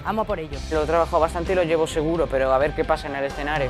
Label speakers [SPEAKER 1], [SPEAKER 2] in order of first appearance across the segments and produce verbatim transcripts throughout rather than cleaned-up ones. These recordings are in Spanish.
[SPEAKER 1] vamos por ello.
[SPEAKER 2] Lo trabajo bastante y lo llevo seguro, pero a ver qué pasa en el escenario.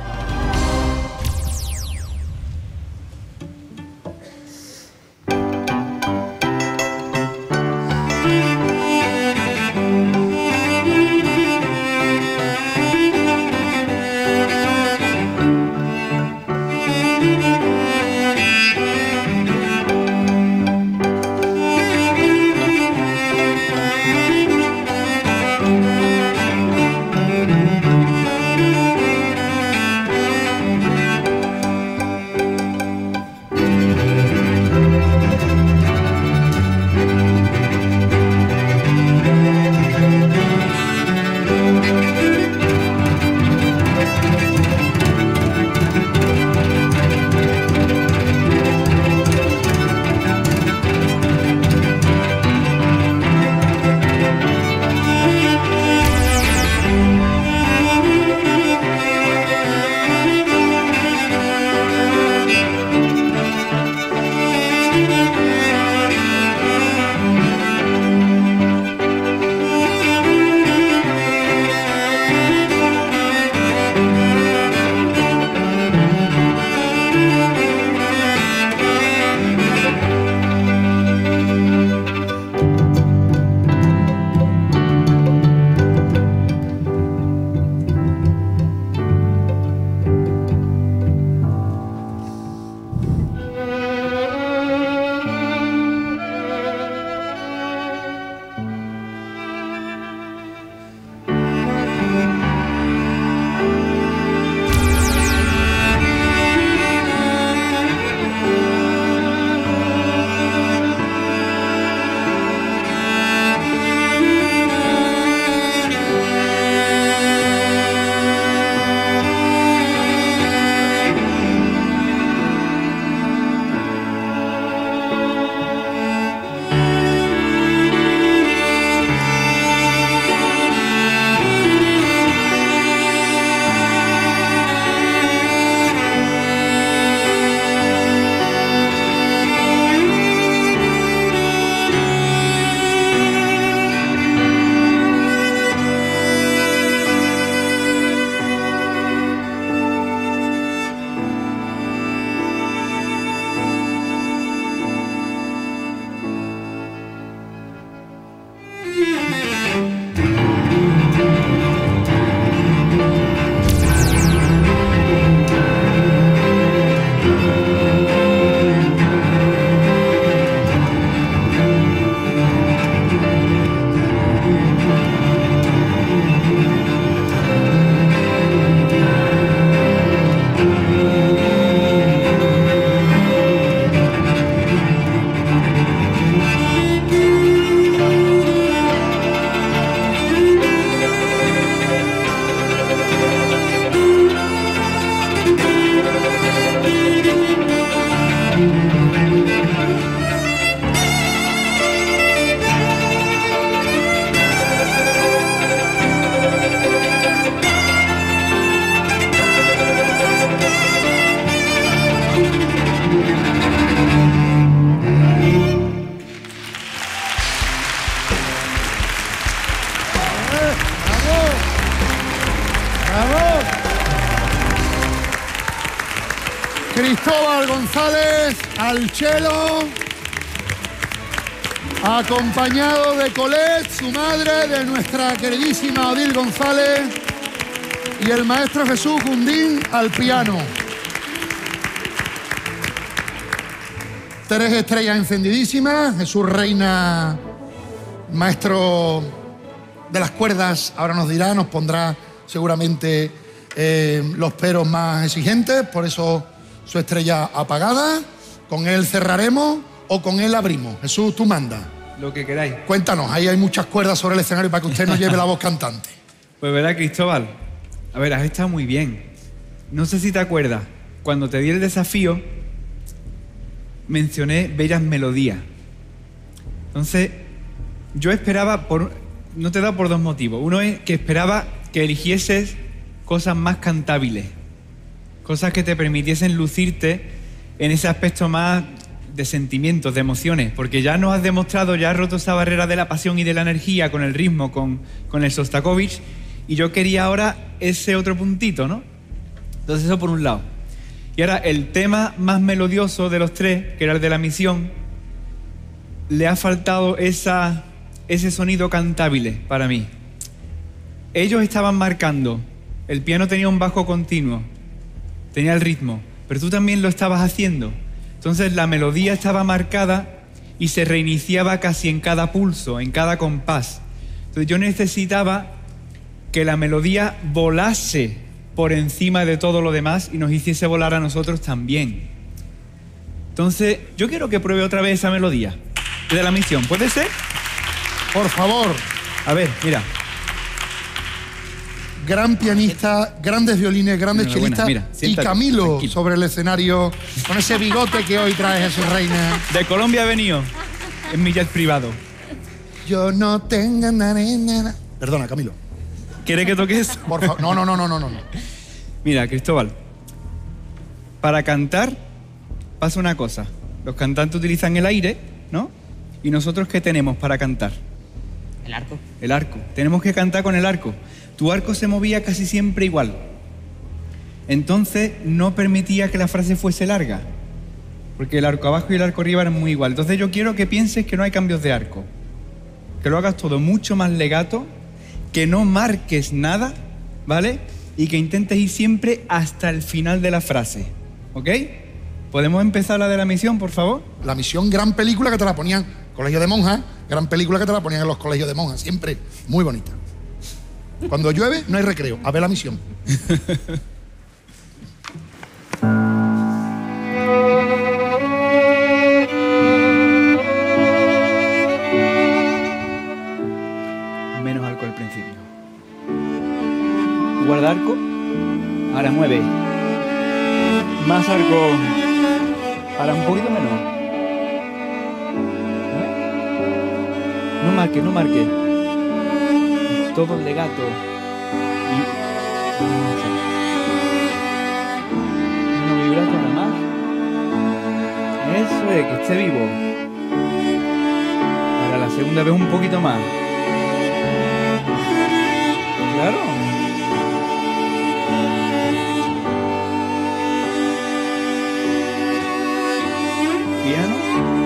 [SPEAKER 3] Cristóbal González al cello, acompañado de Colette, su madre, de nuestra queridísima Odil González, y el maestro Jesús Gundín al piano. Tres estrellas encendidísimas. Jesús Reina, maestro de las cuerdas, ahora nos dirá, nos pondrá seguramente eh, los peros más exigentes, por eso su estrella apagada. Con él cerraremos o con él abrimos. Jesús, tú manda.
[SPEAKER 4] Lo que queráis.
[SPEAKER 3] Cuéntanos, ahí hay muchas cuerdas sobre el escenario para que usted nos lleve la voz cantante.
[SPEAKER 4] Pues verá, Cristóbal, a ver, has estado muy bien. No sé si te acuerdas, cuando te di el desafío, mencioné bellas melodías. Entonces, yo esperaba, por, no te he dado por dos motivos. Uno es que esperaba que eligieses cosas más cantables, cosas que te permitiesen lucirte en ese aspecto más de sentimientos, de emociones, porque ya nos has demostrado, ya has roto esa barrera de la pasión y de la energía con el ritmo, con, con el Sostakovich, y yo quería ahora ese otro puntito, ¿no? Entonces eso por un lado. Y ahora el tema más melodioso de los tres, que era el de la misión, le ha faltado esa, ese sonido cantable para mí. Ellos estaban marcando, el piano tenía un bajo continuo, tenía el ritmo, pero tú también lo estabas haciendo. Entonces la melodía estaba marcada y se reiniciaba casi en cada pulso, en cada compás. Entonces yo necesitaba que la melodía volase por encima de todo lo demás y nos hiciese volar a nosotros también. Entonces yo quiero que pruebe otra vez esa melodía de la misión. ¿Puede ser?
[SPEAKER 3] Por favor.
[SPEAKER 4] A ver, mira.
[SPEAKER 3] Gran pianista, grandes violines, grandes chelistas.
[SPEAKER 4] Mira,
[SPEAKER 3] y
[SPEAKER 4] siéntate,
[SPEAKER 3] Camilo
[SPEAKER 4] tranquilo.
[SPEAKER 3] sobre el escenario con ese bigote que hoy trae Jesús Reina.
[SPEAKER 4] De Colombia ha venido, en mi jet privado.
[SPEAKER 3] Yo no tengo nada. Perdona, Camilo.
[SPEAKER 4] ¿Quiere que toque eso?
[SPEAKER 3] Por favor. No, no, no, no, no, no.
[SPEAKER 4] Mira, Cristóbal, para cantar pasa una cosa. Los cantantes utilizan el aire, ¿no? ¿Y nosotros qué tenemos para cantar?
[SPEAKER 2] El arco.
[SPEAKER 4] El arco. Tenemos que cantar con el arco. Tu arco se movía casi siempre igual. Entonces no permitía que la frase fuese larga. Porque el arco abajo y el arco arriba eran muy igual. Entonces yo quiero que pienses que no hay cambios de arco. Que lo hagas todo mucho más legato, que no marques nada, ¿vale? Y que intentes ir siempre hasta el final de la frase. ¿Ok? ¿Podemos empezar la de la misión, por favor?
[SPEAKER 3] La misión, gran película que te la ponían, colegio de monjas, gran película que te la ponían en los colegios de monjas, siempre muy bonita. Cuando llueve no hay recreo, a ver la misión.
[SPEAKER 4] Menos arco al principio. Guarda arco. Ahora mueve. Más arco. Ahora un poquito menos. ¿Eh? No marque, no marque. Todo el legato. Y... no vibrato nada más. Eso es, que esté vivo. Ahora la segunda vez un poquito más. Claro. Piano.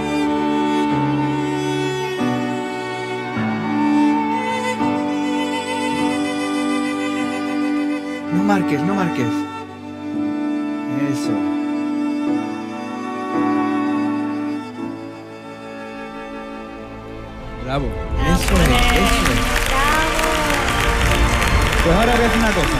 [SPEAKER 4] No marques, no marques. Eso. Bravo. Eso es, eso es. Pues ahora voy a hacer una cosa.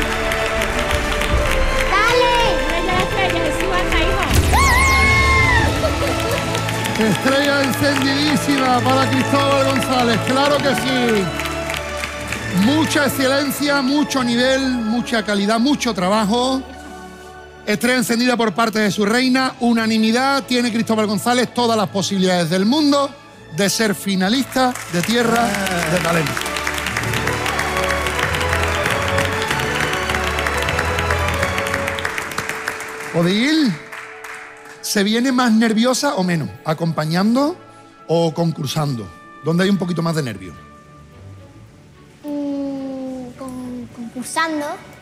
[SPEAKER 3] Estrella encendidísima para Cristóbal González, claro que sí. Mucha excelencia, mucho nivel, mucha calidad, mucho trabajo. Estrella encendida por parte de su reina, unanimidad. Tiene Cristóbal González todas las posibilidades del mundo de ser finalista de Tierra de Talento. Odil, ¿se viene más nerviosa o menos? ¿Acompañando o concursando? ¿Dónde hay un poquito más de nervio?
[SPEAKER 1] Mm, con, concursando,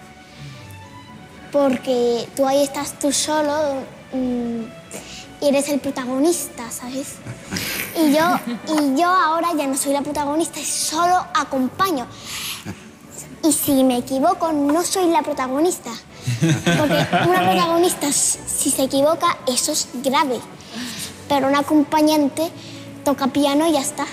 [SPEAKER 1] porque tú ahí estás tú solo mm, y eres el protagonista, ¿sabes? Y yo, y yo ahora ya no soy la protagonista, solo acompaño. Y si me equivoco, no soy la protagonista. Porque una protagonista, si se equivoca, eso es grave. Pero un acompañante toca piano y ya está.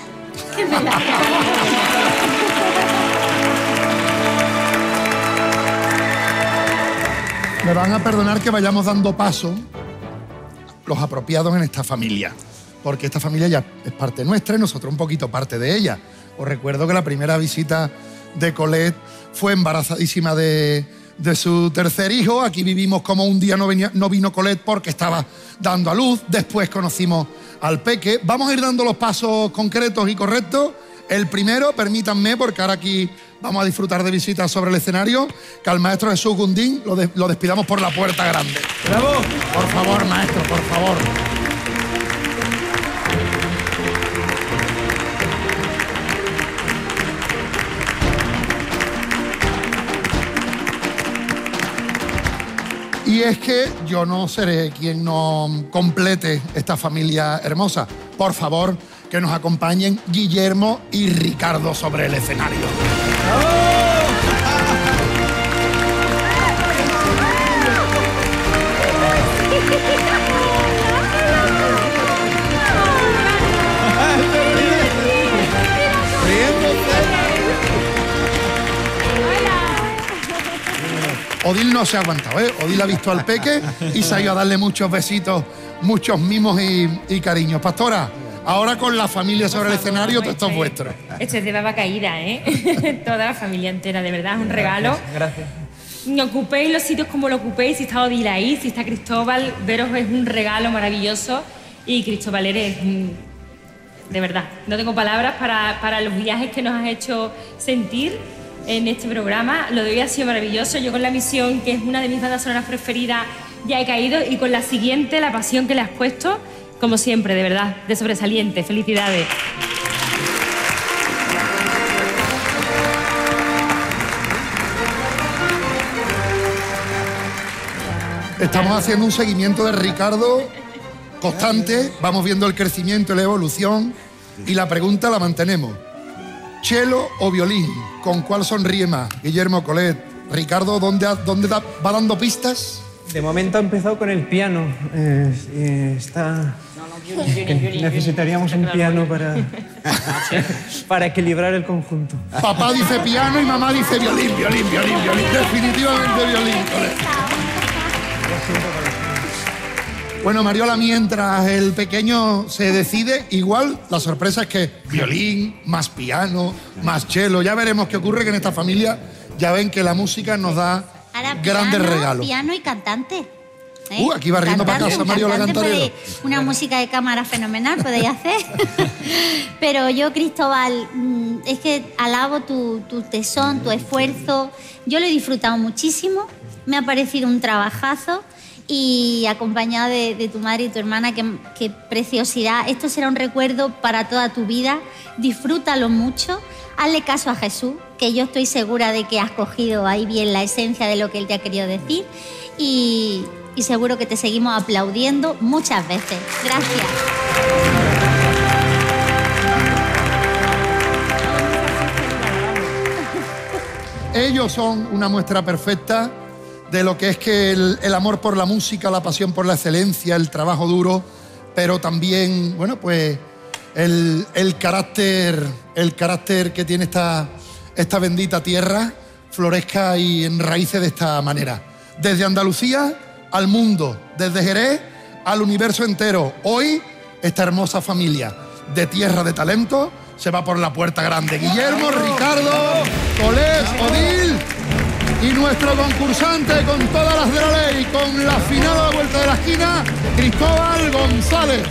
[SPEAKER 3] Me van a perdonar que vayamos dando paso los apropiados en esta familia, porque esta familia ya es parte nuestra y nosotros un poquito parte de ella. Os recuerdo que la primera visita de Colette fue embarazadísima de, de su tercer hijo. Aquí vivimos como un día no, venía, no vino Colette porque estaba dando a luz. Después conocimos al peque. Vamos a ir dando los pasos concretos y correctos. El primero, permítanme, porque ahora aquí vamos a disfrutar de visitas sobre el escenario, que al maestro Jesús Gundín lo, de, lo despidamos por la puerta grande.
[SPEAKER 4] ¡Bravo!
[SPEAKER 3] Por favor, maestro, por favor. es que yo no seré quien no complete esta familia hermosa. Por favor, que nos acompañen Guillermo y Ricardo sobre el escenario. Odil no se ha aguantado, ¿eh? Odil ha visto al peque y se ha ido a darle muchos besitos, muchos mimos y, y cariños. Pastora, ahora con la familia sobre el escenario, todo esto es vuestro.
[SPEAKER 5] Esto es de baba caída, ¿eh? Toda la familia entera, de verdad, es un regalo.
[SPEAKER 2] Gracias.
[SPEAKER 5] Ocupéis los sitios como lo ocupéis, si está Odil ahí, si está Cristóbal, veros es un regalo maravilloso. Y Cristóbal, eres, de verdad, no tengo palabras para, para los viajes que nos has hecho sentir en este programa. Lo de hoy ha sido maravilloso. Yo con La Misión, que es una de mis bandas sonoras preferidas, ya he caído, y con la siguiente, La Pasión, que le has puesto, como siempre, de verdad, de sobresaliente. Felicidades.
[SPEAKER 3] Estamos haciendo un seguimiento de Ricardo constante, vamos viendo el crecimiento y la evolución, y la pregunta la mantenemos. ¿Cello o violín? ¿Con cuál sonríe más? Guillermo, Colet. Ricardo, ¿dónde, ha- dónde da- va dando pistas?
[SPEAKER 6] De momento ha empezado con el piano. Eh, eh, está... que necesitaríamos un piano para, para equilibrar el conjunto.
[SPEAKER 3] Papá dice piano y mamá dice violín, violín, violín, violín. Definitivamente violín, Colet. Bueno, Mariola, mientras el pequeño se decide, igual la sorpresa es que violín, más piano, más cello. Ya veremos qué ocurre, que en esta familia ya ven que la música nos da
[SPEAKER 7] Ahora,
[SPEAKER 3] grandes
[SPEAKER 7] piano,
[SPEAKER 3] regalos.
[SPEAKER 7] Piano y cantante. ¿eh?
[SPEAKER 3] Uh, aquí va riendo para
[SPEAKER 7] Cantante,
[SPEAKER 3] casa
[SPEAKER 7] un
[SPEAKER 3] Mariola
[SPEAKER 7] cantante
[SPEAKER 3] Cantarero.
[SPEAKER 7] puede- Una música de cámara fenomenal podéis hacer. Pero yo, Cristóbal, mm, es que alabo tu, tu tesón, tu esfuerzo. Yo lo he disfrutado muchísimo. Me ha parecido un trabajazo. Y acompañada de, de tu madre y tu hermana, qué, qué preciosidad. Esto será un recuerdo para toda tu vida. Disfrútalo mucho. Hazle caso a Jesús, que yo estoy segura de que has cogido ahí bien la esencia de lo que Él te ha querido decir. Y, y seguro que te seguimos aplaudiendo muchas veces. Gracias.
[SPEAKER 3] Ellos son una muestra perfecta de lo que es que el, el amor por la música, la pasión por la excelencia, el trabajo duro, pero también, bueno, pues el, el carácter, el carácter que tiene esta, esta bendita tierra florezca y enraíce de esta manera. Desde Andalucía al mundo, desde Jerez al universo entero. Hoy, esta hermosa familia de tierra de talento se va por la puerta grande. Guillermo, Ricardo, Colet, Odil y nuestro concursante con todas las de la ley, con la final a la vuelta de la esquina, Cristóbal González.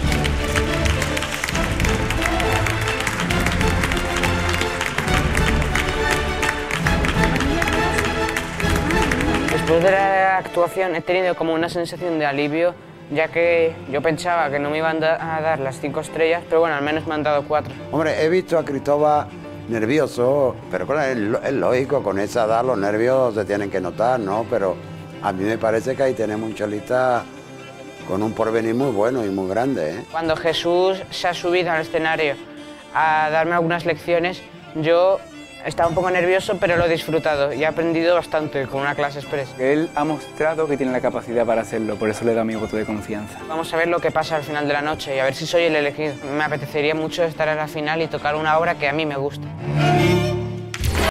[SPEAKER 2] Después de la actuación he tenido como una sensación de alivio, ya que yo pensaba que no me iban da- a dar las cinco estrellas, pero bueno, al menos me han dado cuatro.
[SPEAKER 8] Hombre, he visto a Cristóbal nervioso, pero claro, es, lo- es lógico, con esa edad los nervios se tienen que notar, ¿no? Pero a mí me parece que ahí tenemos un chelista con un porvenir muy bueno y muy grande, ¿eh?
[SPEAKER 2] Cuando Jesús se ha subido al escenario a darme algunas lecciones, yo estaba un poco nervioso, pero lo he disfrutado y he aprendido bastante con una clase express.
[SPEAKER 9] Él ha mostrado que tiene la capacidad para hacerlo, por eso le da mi voto de confianza.
[SPEAKER 2] Vamos a ver lo que pasa al final de la noche y a ver si soy el elegido. Me apetecería mucho estar en la final y tocar una obra que a mí me gusta.